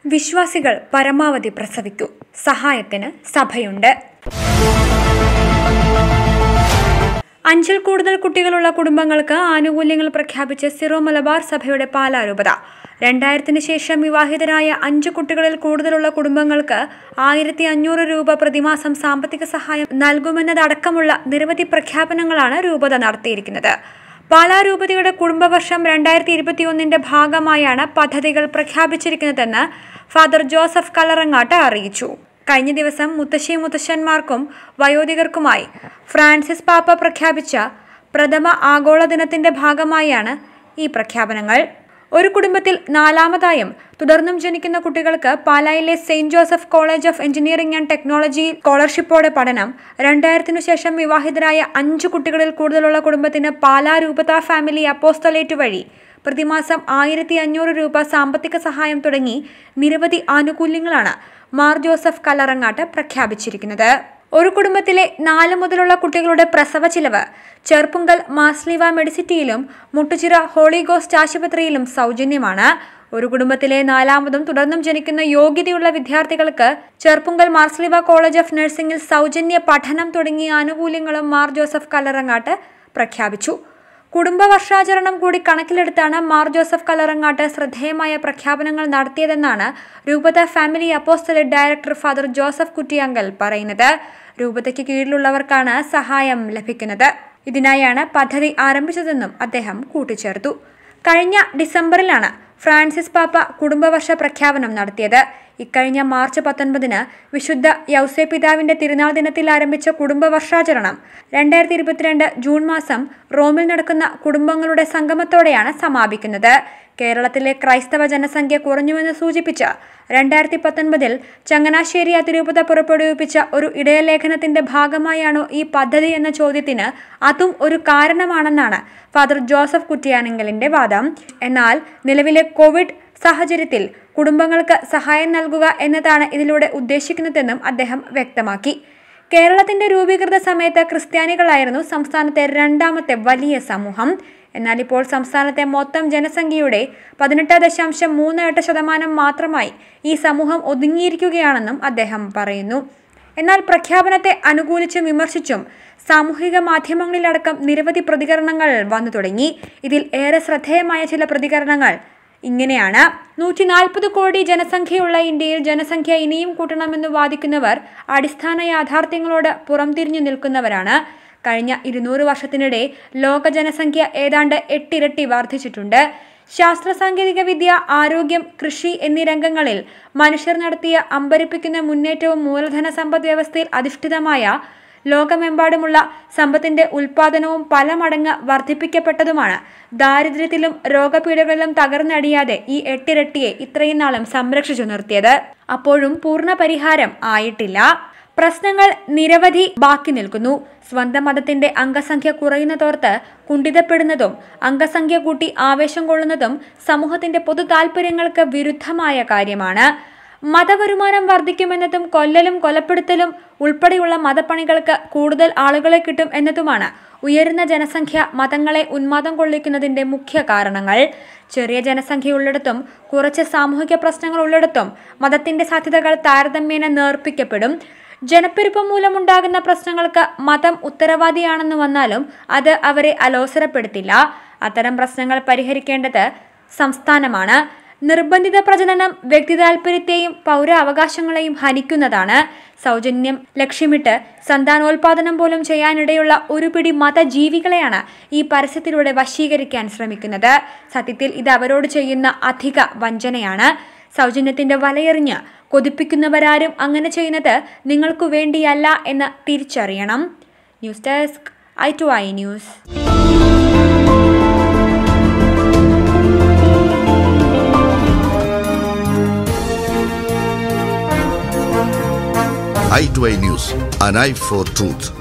വിശ്വാസികൾ പരമാവധി പ്രസവിക്കൂ. സഹായത്തിന് സഭയുണ്ട്. 5-ൽ കൂടുതൽ കുട്ടികളുള്ള കുടുംബങ്ങൾക്ക് ആനുകൂല്യങ്ങൾ പ്രഖ്യാപിച്ച് സിറോ മലബാർ സഭയുടെ പാലാ രൂപത. 2000-ന് ശേഷം വിവാഹിതരായ 5 കുട്ടികളിൽ കൂടുതലുള്ള കുടുംബങ്ങൾക്ക് 1500 രൂപ പ്രതിമാസം സാമ്പത്തിക സഹായം നൽകുമെന്നതടക്കമുള്ള നിരവധി പ്രഖ്യാപനങ്ങളാണ് രൂപത നടത്തിയിരിക്കുന്നത്. പാലാ രൂപതയുടെ കുടുംബവർഷം 2021-ന്റെ ഭാഗമായാണ് പദ്ധതികൾ പ്രഖ്യാപിച്ചിരിക്കുന്നതെന്ന് ഫാദർ ജോസഫ് കല്ലറങ്ങാട്ട് അറിയിച്ചു. കഴിഞ്ഞ ദിവസം മുത്തശ്ശിമാർക്കും വയോധികർക്കുമായി ഫ്രാൻസിസ് പാപ്പ പ്രഖ്യാപിച്ച പ്രഥമ ആഗോള ദിനത്തിന്റെ ഭാഗമായാണ് ഈ പ്രഖ്യാപനങ്ങൾ. ഒരു കുടുംബത്തിൽ 4ാമതായും തുടർന്നും ജനിക്കുന്ന കുട്ടികൾക്ക് പാലായിലെ saint Joseph college of engineering and technology സ്കോളർഷിപ്പോടെ പഠനം. 2000-നു ശേഷം വിവാഹിതരായ 5 കുട്ടികളിൽ കൂടുതലുള്ള കുടുംബത്തിന് പാലാ രൂപത ഫാമിലി അപ്പോസ്തലേറ്റ് വഴി പ്രതിമാസം 1500 രൂപ സാമ്പത്തിക സഹായം തുടങ്ങി നിരവധി ആനുകൂല്യങ്ങളാണ് മാർ ജോസഫ് കല്ലറങ്ങാട്ട് പ്രഖ്യാപിച്ചിരിക്കുന്നത്. ഒരു കുടുംബത്തിലെ 4 മുതലുള്ള കുട്ടികളുടെ പ്രസവ ചിലവ് ചെർപ്പുങ്കൽ മാർസ്ലീവ മെഡിസിറ്റിയിലും മുട്ടുചിറ ഹോളി ഗോസ്റ്റ് ആശുപത്രിയിലും സൗജന്യമാണ്. ഒരു കുടുംബത്തിലെ 4ാമതും തുടർന്നും ജനിക്കുന്ന യോഗ്യതയുള്ള വിദ്യാർത്ഥികൾക്ക് ചെർപ്പുങ്കൽ മാർസ്ലീവ കോളേജ് ഓഫ് നഴ്സിംഗിൽ സൗജന്യ പഠനം തുടങ്ങിയ ആനുകൂല്യങ്ങളും മാർ ജോസഫ് കല്ലറങ്ങാട്ട് പ്രഖ്യാപിച്ചു. കുടുംബ വർഷാചരണം കൂടി കണക്കിലെടുത്താണ് മാർ ജോസഫ് കല്ലറങ്ങാട്ട് ശ്രദ്ധേയമായ പ്രഖ്യാപനങ്ങൾ നടത്തിയതെന്നാണ് രൂപത family apostolate director father Joseph Kuttiyankal പറയുന്നത്. രൂപതയ്ക്ക് കീഴിലുള്ളവർക്കാണ് സഹായം ലഭിക്കുന്നത്. ഇതിനായാണ് പദ്ധതി ആരംഭിച്ചതെന്നും അദ്ദേഹം കൂട്ടിച്ചേർത്തു. കഴിഞ്ഞ ഡിസംബറിലാണ് ഫ്രാൻസിസ് പാപ്പ കുടുംബവർഷ പ്രഖ്യാപനം നടത്തിയത്. ഇക്കഴിഞ്ഞ മാർച്ച് 19-ന് വിശുദ്ധ യൗസേപിതാവിന്റെ തിരുനാൾ ദിനത്തിൽ ആരംഭിച്ച കുടുംബവർഷാചരണം 2022 ജൂൺ മാസം റോമിൽ നടക്കുന്ന കുടുംബങ്ങളുടെ സംഗമത്തോടെയാണ് സമാപിക്കുന്നത്. കേരളത്തിലെ ക്രൈസ്തവ ജനസംഖ്യ കുറഞ്ഞുവെന്ന് സൂചിപ്പിച്ച് 2019-ൽ ചങ്ങനാശ്ശേരി അതിരൂപത പുറപ്പെടുവിപ്പിച്ച ഒരു ഇടയലേഖനത്തിന്റെ ഭാഗമായാണോ ഈ പദ്ധതി എന്ന ചോദ്യത്തിന് അതും ഒരു കാരണമാണെന്നാണ് ഫാദർ ജോസഫ് കുറ്റിയാങ്കലിന്റെ വാദം. എന്നാൽ നിലവിലെ കോവിഡ് സാഹചര്യത്തിൽ കുടുംബങ്ങൾക്ക് സഹായം നൽകുക എന്നതാണ് ഇതിലൂടെ ഉദ്ദേശിക്കുന്നതെന്നും അദ്ദേഹം വ്യക്തമാക്കി. കേരളത്തിന്റെ രൂപീകൃത സമയത്ത് ക്രിസ്ത്യാനികളായിരുന്നു സംസ്ഥാനത്തെ 2ാമത്തെ വലിയ സമൂഹം. എന്നാൽ ഇപ്പോൾ സംസ്ഥാനത്തെ മൊത്തം ജനസംഖ്യയുടെ 18.38% മാത്രമായി ഈ സമൂഹം ഒതുങ്ങിയിരിക്കുകയാണെന്നും അദ്ദേഹം പറയുന്നു. എന്നാൽ പ്രഖ്യാപനത്തെ അനുകൂലിച്ചും വിമർശിച്ചും സാമൂഹിക മാധ്യമങ്ങളിലടക്കം നിരവധി പ്രതികരണങ്ങൾ വന്നു തുടങ്ങി. ഇതിൽ ഏറെ ശ്രദ്ധേയമായ ചില പ്രതികരണങ്ങൾ ഇങ്ങനെയാണ്. 140 കോടി ജനസംഖ്യയുള്ള ഇന്ത്യയിൽ ജനസംഖ്യ ഇനിയും കൂട്ടണമെന്ന് വാദിക്കുന്നവർ അടിസ്ഥാന യാഥാർത്ഥ്യങ്ങളോട് പുറംതിരിഞ്ഞു നിൽക്കുന്നവരാണ്. കഴിഞ്ഞ 200 വർഷത്തിനിടെ ലോക ജനസംഖ്യ ഏതാണ്ട് 8 ഇരട്ടി വർദ്ധിച്ചിട്ടുണ്ട്. ശാസ്ത്ര സാങ്കേതിക വിദ്യ, ആരോഗ്യം, കൃഷി എന്നീ രംഗങ്ങളിൽ മനുഷ്യർ നടത്തിയ അമ്പരപ്പിക്കുന്ന മുന്നേറ്റവും മൂലധന സമ്പദ് വ്യവസ്ഥയിൽ അധിഷ്ഠിതമായ ലോകമെമ്പാടുമുള്ള സമ്പത്തിന്റെ ഉൽപാദനവും പല മടങ്ങ് വർദ്ധിപ്പിക്കപ്പെട്ടതുമാണ് ദാരിദ്ര്യത്തിലും രോഗപീഠകളിലും തകർന്നടിയാതെ ഈ 8 ഇരട്ടിയെ ഇത്രയും നാളും സംരക്ഷിച്ചു നിർത്തിയത്. അപ്പോഴും പൂർണ്ണ പരിഹാരം ആയിട്ടില്ല. പ്രശ്നങ്ങൾ നിരവധി ബാക്കി നിൽക്കുന്നു. സ്വന്തം മതത്തിന്റെ അംഗസംഖ്യ കുറയുന്നതോർത്ത് കുണ്ഠിതപ്പെടുന്നതും അംഗസംഖ്യ കൂട്ടി ആവേശം കൊള്ളുന്നതും സമൂഹത്തിന്റെ പൊതു താൽപര്യങ്ങൾക്ക് വിരുദ്ധമായ കാര്യമാണ്. മതവരുമാനം വർദ്ധിക്കുമെന്നതും കൊല്ലലും കൊലപ്പെടുത്തലും ഉൾപ്പെടെയുള്ള മതപ്പണികൾക്ക് കൂടുതൽ ആളുകളെ കിട്ടും എന്നതുമാണ് ഉയരുന്ന ജനസംഖ്യ മതങ്ങളെ ഉന്മാദം കൊള്ളിക്കുന്നതിന്റെ മുഖ്യ കാരണങ്ങൾ. ചെറിയ ജനസംഖ്യയുള്ളിടത്തും കുറച്ച് സാമൂഹിക പ്രശ്നങ്ങൾ ഉള്ളിടത്തും മതത്തിന്റെ സാധ്യതകൾ താരതമ്യേന നേർപ്പിക്കപ്പെടും. ജനപ്പെരുപ്പം മൂലമുണ്ടാകുന്ന പ്രശ്നങ്ങൾക്ക് മതം ഉത്തരവാദിയാണെന്ന് വന്നാലും അത് അവരെ അലോസരപ്പെടുത്തില്ല. അത്തരം പ്രശ്നങ്ങൾ പരിഹരിക്കേണ്ടത് സംസ്ഥാനമാണ്. നിർബന്ധിത പ്രജനനം വ്യക്തി താൽപര്യത്തെയും പൗരാവകാശങ്ങളെയും ഹനിക്കുന്നതാണ്. സൗജന്യം ലക്ഷ്യമിട്ട് സന്താനോൽപാദനം പോലും ചെയ്യാനിടയുള്ള ഒരു പിടി മതജീവികളെയാണ് ഈ പരസ്യത്തിലൂടെ വശീകരിക്കാൻ ശ്രമിക്കുന്നത്. സത്യത്തിൽ ഇത് അവരോട് ചെയ്യുന്ന അധിക വഞ്ചനയാണ്. സൗജന്യത്തിന്റെ വലയെറിഞ്ഞ് കൊതിപ്പിക്കുന്നവരാരും അങ്ങനെ ചെയ്യുന്നത് നിങ്ങൾക്കു വേണ്ടിയല്ല എന്ന് തിരിച്ചറിയണം. News desk i2i news. i2i News, an eye for truth.